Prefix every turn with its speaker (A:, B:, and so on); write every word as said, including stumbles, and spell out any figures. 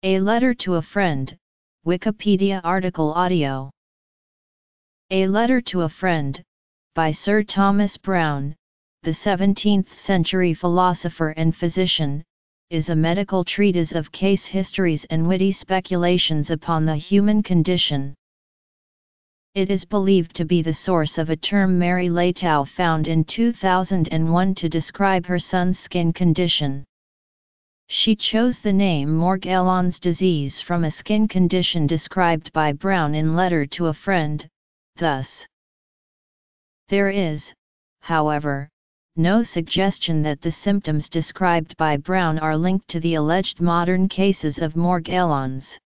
A: A Letter to a Friend, Wikipedia article audio. A Letter to a Friend, by Sir Thomas Browne, the seventeenth century philosopher and physician, is a medical treatise of case histories and witty speculations upon the human condition. It is believed to be the source of a term Mary Laytow found in two thousand one to describe her son's skin condition. She chose the name Morgellons disease from a skin condition described by Browne in Letter to a Friend, thus. There is, however, no suggestion that the symptoms described by Browne are linked to the alleged modern cases of Morgellons.